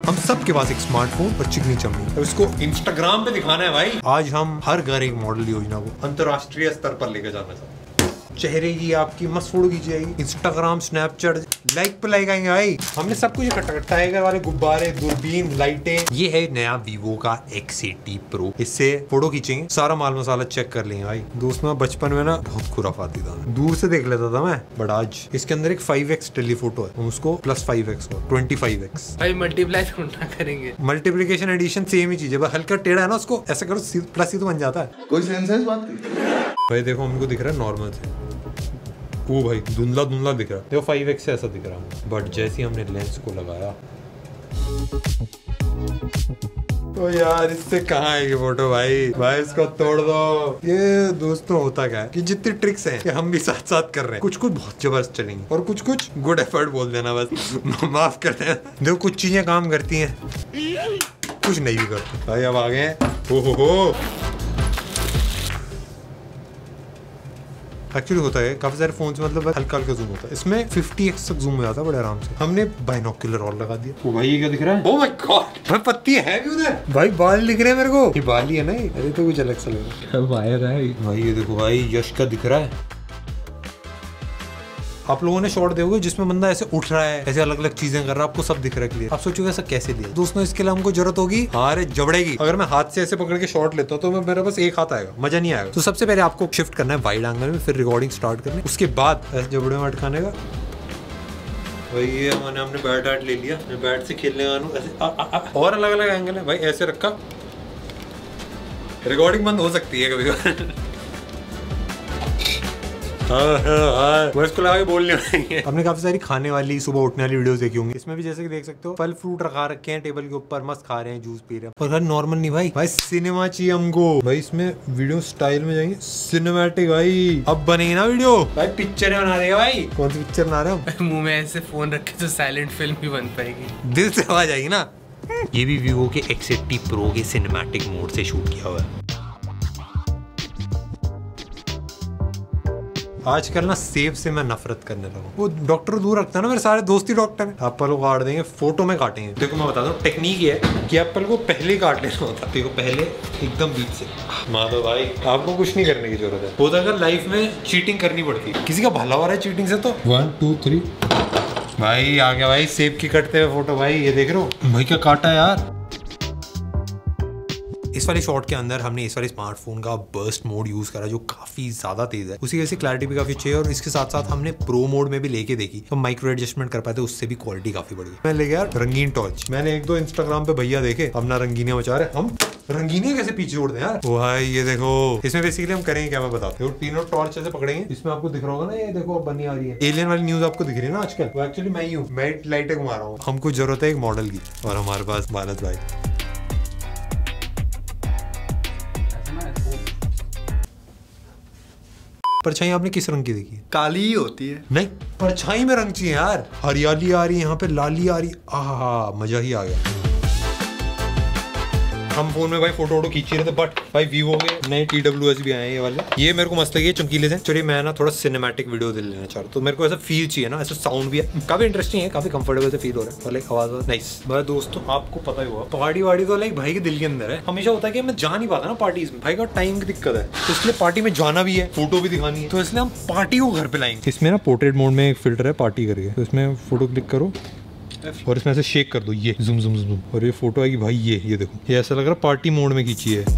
हम सब के पास एक स्मार्टफोन और चिकनी चमनी, तो इसको इंस्टाग्राम पे दिखाना है भाई। आज हम हर घर एक मॉडल योजना को अंतरराष्ट्रीय स्तर पर लेकर जाना चाहते हैं। चेहरे की आपकी मस्त फोटो खींची जाएगी, इंस्टाग्राम स्नैपचैट लाइक पे लाइक आएंगे भाई। हमने सब कुछ इकट्ठा कर, टाइगर वाले गुब्बारे, दूरबीन, लाइटें। ये है नया वीवो का X80 Pro। इससे फोटो खींचेंगे, सारा माल मसाला चेक कर लेंगे भाई। दोस्त मैं बचपन में ना बहुत खुराफाती था, दूर से देख लेता था मैं, बट आज इसके अंदर एक 5x टेलीफोटो है, हम उसको प्लस 5x हो 25x भाई मल्टीप्लाई ढूंढना करेंगे। मल्टीप्लिकेशन एडिशन सेम ही चीज है, हल्का टेढ़ा है ना, उसको ऐसा करो प्लस ही तो बन जाता है। कोई सेंस है इस बात की? भाई देखो हमको दिख रहा है नॉर्मल से, वो भाई धुंधला धुंधला दिख रहा है, देखो 5x से ऐसा दिख रहा है, बट जैसे ही हमने लेंस को लगाया तो यार इससे कहाँ आएगी फोटो भाई। भाई इसको तोड़ दो। ये दोस्तों होता क्या है कि जितनी ट्रिक्स हैं कि हम भी साथ साथ कर रहे हैं, कुछ कुछ बहुत जबरदस्त चलेंगी और कुछ कुछ गुड एफर्ट बोल देना बस माफ कर देना। देखो कुछ चीजें काम करती हैं, कुछ नहीं भी करती। भाई अब आ गए, हो एक्चुअली होता है काफी सारे फोन से, मतलब हल्का हल्का जूम होता है, इसमें 50x तक जूम हो जाता है बड़े आराम से। हमने बाइनोक्यूलर और लगा दिया। ओ भाई ये क्या दिख रहा है? ओह माय गॉड भाई पत्ती है भी उधर, भाई बाल दिख रहे हैं मेरे को। ये बाल ही है ना ये? अरे तो कुछ अलग सा लग रहा है। वायर है भाई ये देखो भाई यश का दिख रहा है। आप लोगों ने शॉट देखोगे जिसमें बंदा ऐसे उठ रहा है, ऐसे अलग अलग चीजें कर रहा है, आपको सब दिख रहा है क्लियर। आप सोचोगे ऐसा कैसे दिया दोस्तों? इसके लिए हमको जरूरत होगी हारे जबड़ेगी। अगर मैं हाथ से ऐसे पकड़ के शॉट लेता हूँ तो मेरे पास एक हाथ आएगा, मजा नहीं आएगा। तो सबसे पहले आपको शिफ्ट करना है वाइड एंगल में, फिर रिकॉर्डिंग स्टार्ट करनी, उसके बाद ऐसे जबड़े में अटकाने का। भाई ये हमने बैट ले लिया, बैट से खेलने वाला ऐसे और अलग अलग एंगल है भाई, ऐसे रखा, रिकॉर्डिंग बंद हो सकती है कभी इसको लगा के बोलने वाली। हमने काफी सारी खाने वाली सुबह उठने वाली वीडियोस देखी होंगी, इसमें भी जैसे कि देख सकते हो फल फ्रूट रखा रखे हैं टेबल के ऊपर, मस्त खा रहे हैं, जूस पी रहे हैं। और नॉर्मल नहीं भाई, भाई सिनेमा चाहिए हमको भाई। इसमें वीडियो स्टाइल में जाएंगे, सिनेमैटिक भाई। अब बनेगी ना वीडियो भाई, पिक्चर बना देगा भाई। कौन सी पिक्चर बना रहे हो? मुंह में ऐसे फोन रखे तो साइलेंट फिल्म भी बन पाएगी, दिल से आवाज आएगी ना। ये भी वीवो के X80 Pro के सिनेमैटिक मोड से शूट किया हुआ है। आजकल ना सेब से मैं नफरत करने लगा। वो डॉक्टर दूर रखता है ना, मेरे सारे दोस्ती डॉक्टर हैं। एप्पल को काट देंगे, फोटो में काटेंगे। देखो मैं बताता हूँ टेक्निक ये है कि एप्पल को पहले काट लेना होता। देखो पहले एकदम बीच से माधव भाई, आपको कुछ नहीं करने की जरूरत है। होता अगर लाइफ में चीटिंग करनी पड़ती, किसी का भला हो रहा है चीटिंग से तो 1 2 3 भाई आ गया भाई सेब की कटते हुए फोटो। भाई ये देख रहे हो भाई क्या काटा है यार। इस वाले शॉट के अंदर हमने इस वाले स्मार्टफोन का बर्स्ट मोड यूज करा जो काफी ज्यादा तेज है, उसी वजह से क्लैरिटी भी काफी अच्छी है। और इसके साथ साथ हमने प्रो मोड में भी लेके देखी तो माइक्रो एडजस्टमेंट कर पाए थे, उससे भी क्वालिटी काफी बढ़ गई। मैं ले गया रंगीन टॉर्च, मैंने एक दो इंस्टाग्राम पे भैया देखे अपना रंगीनियां बचा रहे, हम रंगीनियां कैसे पीछे छोड़ दें यार। ओ भाई ये देखो, इसमें बेसिकली हम करेंगे क्या मैं बताता हूँ। तीनों टॉर्च ऐसे पकड़ेंगे, इसमें आपको दिख रहा होगा ना, ये देखो अब बनी आ रही है एलियन वाली न्यूज आपको दिख रही है ना आजकल, वो एक्चुअली मैं ही हूँ, मैं लाइटें घुमा रहा हूँ। हमको जरूरत है एक मॉडल की, और हमारे पास भारत भाई। परछाई आपने किस रंग की देखी? काली ही होती है। नहीं, परछाई में रंग चाहिए यार। हरियाली आ रही है यहाँ पे, लाली आ रही, आहा मजा ही आ गया। हम फोन में भाई फोटो खींच रहे थे, बट भाई वीवो के नए TWS भी आए हैं ये वाले, ये मेरे को मस्त लगे चमकीले से। चलिए मैं ना थोड़ा सिनेमैटिक वीडियो दे लेना चाह रहा हूँ, तो मेरे को ऐसा फील चाहिए ना, ऐसा साउंड भी है, काफी इंटरेस्टिंग है, काफी कंफर्टेबल से फील हो रहा है, और लाइक आवाज नाइस। भाई दोस्तों आपको पता ही होगा पार्टी वार्टी तो लाइक भाई के दिल के अंदर है। हमेशा होता है कि मैं जा नहीं पाता ना पार्टीज में, भाई का टाइम की दिक्कत है, तो इसलिए पार्टी में जाना भी है, फोटो भी दिखानी है, तो इसलिए हम पार्टी को घर पे लाएंगे। इसमें ना पोर्ट्रेट मोड में एक फिल्टर है पार्टी करके, तो इसमें फोटो क्लिक करो और इसमें ऐसे शेक कर दो, ये जूम जूम जूम, और ये फोटो आएगी भाई। ये देखो, ये ऐसा लग रहा है पार्टी मोड में खींची है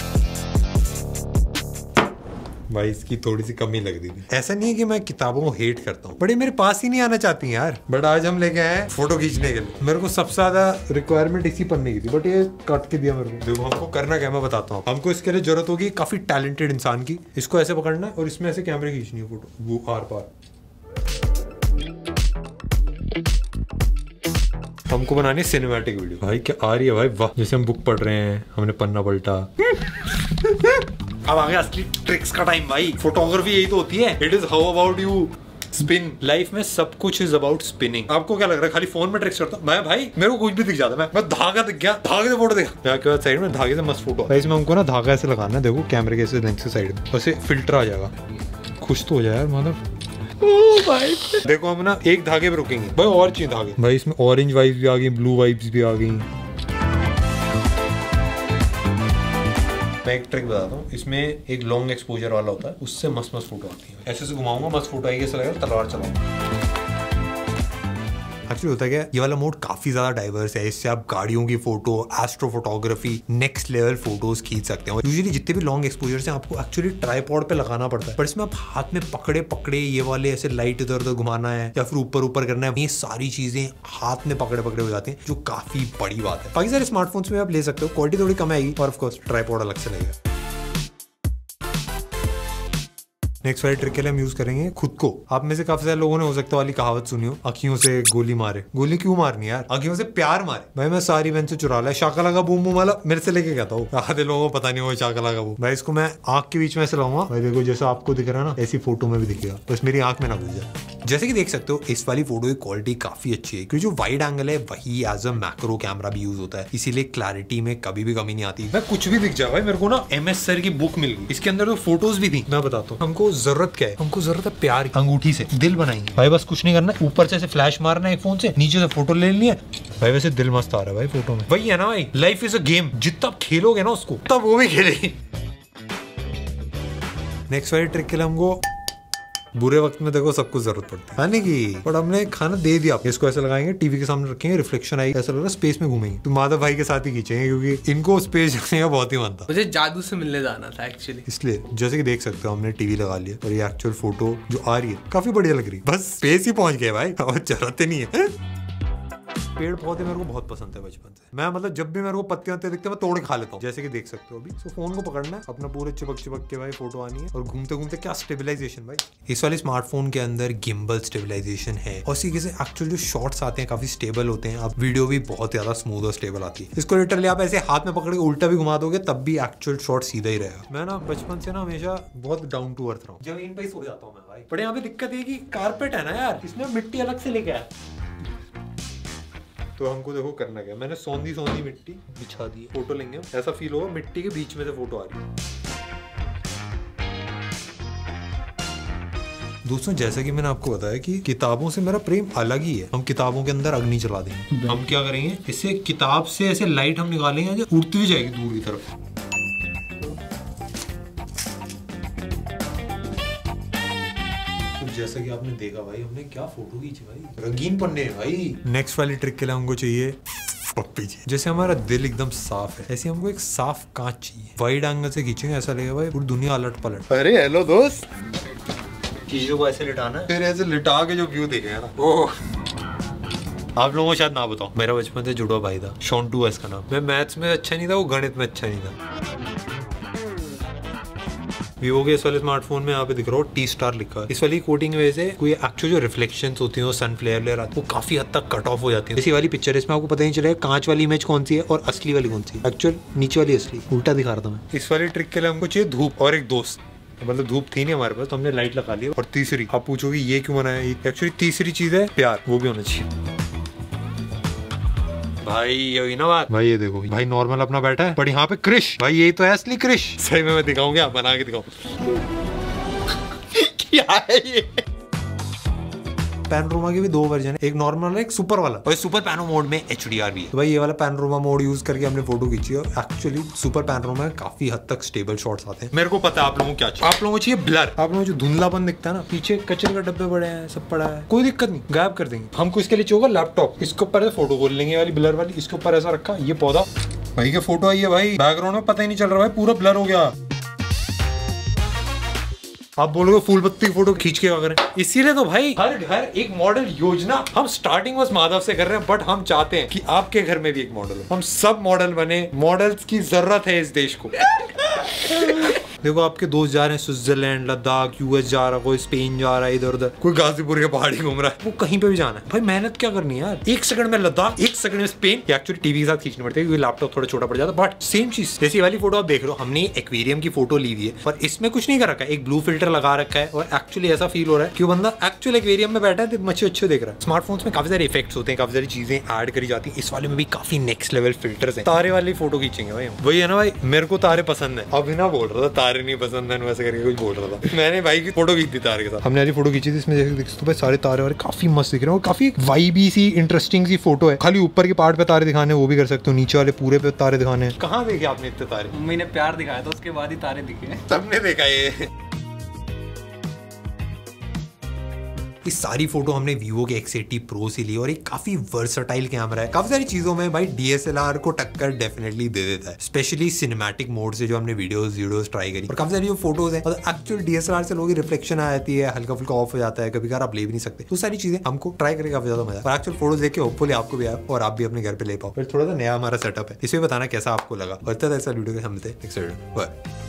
भाई। इसकी थोड़ी सी कमी लग रही थी। ऐसा नहीं है कि मैं किताबों को हेट करता हूँ, बट ये मेरे पास ही नहीं आना चाहती यार। बट आज हम लेके आए फोटो खींचने के लिए, मेरे को सबसे ज्यादा रिक्वायरमेंट इसी पन्ने की थी, बट ये काट के दिया मेरे को। देखो हमको करना क्या मैं बताता हूँ। हमको इसके लिए जरूरत होगी काफी टैलेंटेड इंसान की। इसको ऐसे पकड़ना है और इसमें ऐसे कैमरे खींचनी है फोटो, वो आर पार। हमको बनानी है सिनेमैटिक वीडियो। भाई क्या आ रही है भाई, वाह, जैसे हम बुक पढ़ रहे हैं, हमने पन्ना पलटा। अब आ गया असली ट्रिक्स का टाइम भाई। फोटोग्राफी यही तो होती है, it is how about you spin. Life में सब कुछ इज अबाउट स्पिनिंग। आपको क्या लग रहा है खाली फोन में ट्रिक्स करता हूँ मैं? भाई मेरे को कुछ भी दिख जाता है, मैं धागा दिख गया, धागे से फोटो देखा के बाद साइड में धागे से मस्त फोटो। इसमें हमको ना धागा ऐसे लगाना है, देखो कैमरे के ऐसे लेंस के साइड में, वैसे फिल्टर आ जाएगा। खुश तो हो जाए यार, मतलब भाई देखो हम ना एक धागे पे रुकेंगे भाई, और चाहिए धागे भाई। इसमें ऑरेंज वाइब्स भी आ गई, ब्लू वाइब्स भी आ गई। मैं एक ट्रिक बताता हूँ, इसमें एक लॉन्ग एक्सपोजर वाला होता है, उससे मस्त मस्त फोटो आती है। ऐसे से घुमाऊंगा मस्त फोटो आएगी, ऐसा लगेगा तलवार चलाऊंगा। एक्चुअली होता है क्या, ये वाला मोड काफी ज्यादा डाइवर्स है। इससे आप गाड़ियों की photo, astro photography, next level photos खींच सकते हैं। यूजुअली जितने भी लॉन्ग एक्सपोजर हैं आपको एक्चुअली ट्राइपॉड पे लगाना पड़ता है, पर इसमें आप हाथ में पकड़े पकड़े ये वाले ऐसे लाइट इधर उधर घुमाना है या फिर ऊपर ऊपर करना है, ये सारी चीजें हाथ में पकड़े पकड़े हो जाती हैं, जो काफी बड़ी बात है। बाकी सारे स्मार्टफोन्स में आप ले सकते हो, क्वालिटी थोड़ी कम आएगी और ऑफ कोर्स ट्राइपॉड अलग से लगेगा। नेक्स्ट वाली ट्रिक के लिए हम यूज करेंगे खुद को। आप में से काफी सारे लोगों ने हो सकता है वाली कहावत सुनी हो, अखियों से गोली मारे। गोली क्यों मारनी यार, अखियों से प्यार मारे। भाई मैं सारी बहन से चुरा लिया, शाका लगा बूम बूम वाला मेरे से लेके कहता हूँ, आधे लोगों को पता नहीं होगा शाका लगा बूम। भाई इसको मैं आंख के बीच में ऐसे लाऊंगा, भाई देखो जैसा आपको दिख रहा है ना, ऐसी फोटो में भी दिखेगा, बस मेरी आंख में ना घुस जाए। जैसे कि देख सकते हो इस वाली फोटो की क्वालिटी काफी अच्छी है, क्योंकि जो वाइड एंगल है वही एज अ मैक्रो कैमरा भी यूज होता है, इसीलिए क्लैरिटी में कभी भी कमी नहीं आती। मैं कुछ भी दिख जाए भाई, मेरे को ना MS सर की बुक मिल गई, इसके अंदर तो फोटोज भी थी। मैं बताता हूँ हमको जरूरत क्या है, हमको जरूरत है प्यार। अंगूठी से दिल बनाएंगे भाई, बस कुछ नहीं करना, ऊपर से फ्लैश मारना है एक फोन से, नीचे से फोटो ले लिया भाई। वैसे दिल मस्त आ रहा है भाई फोटो में। वही है ना भाई, लाइफ इज अ गेम, जितना आप खेलोगे ना उसको तब वो भी खेलेगी। नेक्स्ट वाली ट्रिक के लिए हमको बुरे वक्त में देखो सब कुछ जरूरत पड़ती है खाने की, बट हमने खाना दे दिया। इसको ऐसे लगाएंगे, टीवी के सामने रखेंगे, रिफ्लेक्शन आएगी, ऐसा लग रहा है स्पेस में घूमेंगे। तो माधव भाई के साथ ही खींचेंगे, क्योंकि इनको स्पेस जाने का बहुत ही मन था। मुझे जादू से मिलने जाना था एक्चुअली, इसलिए जैसे कि देख सकते हो हमने टीवी लगा लिया और ये एक्चुअल फोटो जो आ रही है काफी बढ़िया लग रही है। बस स्पेस ही पहुंच गए भाई, और जरूरत ही नहीं है। पेड़ पौधे मेरे को बहुत पसंद है बचपन से। मैं मतलब जब भी मेरे को पत्तियां दिखते हैं मैं तोड़ खा लेता हूँ। जैसे कि देख सकते हो अभी तो फोन को पकड़ना है अपना, पूरे चिपक चिपक के भाई फोटो आनी है, और घूमते घूमते क्या स्टेबलाइजेशन भाई। इस वाले स्मार्टफोन के अंदर गिम्बल स्टेबलाइजेशन है, और इसी से एक्चुअल जो शॉट्स आते हैं काफी स्टेबल होते हैं। अब वीडियो भी बहुत ज्यादा स्मूथ और स्टेबल आती है। इसको लिटरली आप ऐसे हाथ में पकड़ के उल्टा भी घुमा दोगे तब भी एक्चुअल शॉट सीधा ही रहेगा। मैं ना बचपन से ना हमेशा बहुत डाउन टू अर्थ रहा हूँ, जमीन पे ही सो जाता हूँ मैं भाई। बट यहाँ पे दिक्कत ये कि कारपेट है ना यार, इसमें मिट्टी अलग से लेके आया। तो हमको देखो करना क्या, मैंने सौंधी सौंधी मिट्टी बिछा दी। फोटो लेंगे, ऐसा फील होगा मिट्टी के बीच में से फोटो आ रही है। दोस्तों जैसा कि मैंने आपको बताया कि किताबों से मेरा प्रेम अलग ही है। हम किताबों के अंदर अग्नि चला देंगे। हम क्या करेंगे, इससे किताब से ऐसे लाइट हम निकालेंगे जो उड़ती हुई जाएगी दूर की तरफ। जैसा कि आपने देखा भाई हमने क्या फोटो खींची भाई, रंगीन पन्ने भाई। नेक्स्ट वाली ट्रिक के लिए हमको चाहिए पप्पी जी। जैसे हमारा दिल एकदम साफ है, ऐसे हमको एक साफ कांच चाहिए। वाइड एंगल से खींचेंगे, ऐसा लगेगा भाई पूरी दुनिया अलट पलट। अरे हेलो दोस्त, चीजों को ऐसे लिटाना है, फिर ऐसे लिटा के जो व्यू देखेगा ना, ओह आप लोगों को शायद ना बताओ, मेरा बचपन से जुड़ा भाई था, शॉन्टू इसका नाम। मैं मैथ्स में अच्छा नहीं था, वो गणित में अच्छा नहीं था। वीवो के इस वाले स्मार्टफोन में यहाँ पे दिख रहा हो T-Star लिखा है। इस वाली कोटिंग की वजह से कोई एक्चुअल जो रिफ्लेक्शंस होती हैं, सन फ्लेयर वो काफी हद तक कट ऑफ हो जाती है। इसी वाली पिक्चर इसमें आपको पता नहीं चलेगा कांच वाली इमेज कौन सी है और असली वाली कौन सी। एक्चुअल नीचे वाली असली, उल्टा दिखा रहा था मैं। इस वाली ट्रिक के लिए हमको चाहिए धूप और एक दोस्त। मतलब धूप थी नहीं हमारे पास तो हमने लाइट लगा ली। और तीसरी, आप पूछोगे ये क्यों बनाया, एक्चुअली तीसरी चीज है प्यार, वो भी होना चाहिए भाई। ये हुई ना बात भाई। ये देखो भाई नॉर्मल अपना बैठा है, पर यहाँ पे क्रिश भाई, यही तो है असली क्रिश। सही में मैं दिखाऊंगा, आप बना के दिखाऊं क्या है ये। पैनोरामा के भी दो वर्जन है, एक नॉर्मल है एक सुपर वाला, और सुपर पैनो मोड में HDR भी है। तो भाई ये वाला पैनोरामा मोड यूज करके हमने फोटो खींची है। एक्चुअली सुपर पैनोरामा में काफी हद तक स्टेबल शॉट्स आते हैं। मेरे को पता है आप लोगों को क्या चाहिए, आप लोगों को चाहिए ब्लर। आप लोगों को जो धुंधलापन दिखता है ना, पीछे कचरे का डब्बे पड़े हैं, सब पड़ा है, कोई दिक्कत नहीं, गायब कर देंगे। हमको इसके लिए चाहिए लैपटॉप, इसके ऊपर फोटो खोल लेंगे वाली ब्लर वाली, इसके ऊपर ऐसा रखा, ये पौधा भाई के फोटो आई है भाई, बैकग्राउंड में पता ही नहीं चल रहा भाई, पूरा ब्लर हो गया। आप बोलोगे फूल बत्ती की फोटो खींच के अगर, इसीलिए तो भाई हर घर एक मॉडल योजना हम स्टार्टिंग बस माधव से कर रहे हैं, बट हम चाहते हैं कि आपके घर में भी एक मॉडल हो, हम सब मॉडल बने। मॉडल्स की जरूरत है इस देश को। देखो आपके दोस्त जा रहे हैं स्विट्जरलैंड, लद्दाख, US जा रहा, कोई स्पेन जा रहा है, इधर उधर कोई गाजीपुर के पहाड़ी घूम रहा है, वो कहीं पे भी जाना है भाई, मेहनत क्या करनी है यार। एक सेकंड में लद्दाख, एक सेकंड में स्पेन। एक्चुअली टीवी के साथ खींचनी पड़ती है क्योंकि लैपटॉप थोड़ा छोटा पड़ जाता है, बट सेम चीज। जैसी वाली फोटो आप देख रहे हो, हमने एक्वेरियम की फोटो ली हुई है, पर इसमें कुछ नहीं कर रखा है, एक ब्लू फिल्टर लगा रखा है, और एक्चुअली ऐसा फील हो रहा है कि बंदा एक्चुअल एक्वेरियम में बैठा है, मच्छी अच्छे देख रहा है। स्मार्टफोन्स में काफी सारे इफेक्ट्स होते हैं, काफी सारी चीजें ऐड करी जाती है। इस वाले में भी काफी नेक्स्ट लेवल फिल्टर्स हैं। तारे वाली फोटो खींचेंगे भाई, वही है ना भाई, मेरे को तारे पसंद है। अभी ना बोल रहा था तारे नहीं पसंद है वैसे करके कुछ बोल रहा था। मैंने भाई की फोटो खींची थी तारे के साथ, हमने आज फोटो खींची थी, इसमें देख तो भाई सारे तारे वारे काफी मस्त दिख रहे हैं और काफी वाइबी सी इंटरेस्टिंग सी फोटो है। खाली ऊपर के पार्ट पे तारे दिखाने वो भी कर सकते हो, नीचे वाले पूरे पे तारे दिखाने। कहाँ देखे आपने इतने तारे? मम्मी ने प्यार दिखाया था, उसके बाद ही तारे दिखे। सबने देखा ये। इस सारी फोटो हमने Vivo के X80 Pro से ली और एक काफी वर्सटाइल कैमरा है। काफी सारी चीजों में भाई DSLR को टक्कर डेफिनेटली दे देता है, स्पेशली सिनेमैटिक मोड से जो हमने वीडियोस ट्राई करी। और काफी सारी जो फोटोज है और एक्चुअल DSLR से लोगों की रिफ्लेक्शन आ जाती है, हल्का फुल्का ऑफ हो जाता है, कभी कभार आप ले भी नहीं सकते। तो सारी चीजें हमको ट्राई करके काफी ज्यादा मजा, और एक्चुअल फोटोज देख के होपफुली आपको भी आए और आप भी अपने घर पे ले पाओ। फिर थोड़ा सा नया हमारा सेटअप है, इसमें बताना कैसा आपको लगा। और ऐसा वीडियो के हम मिलते हैं नेक्स्ट वीडियो। बाय।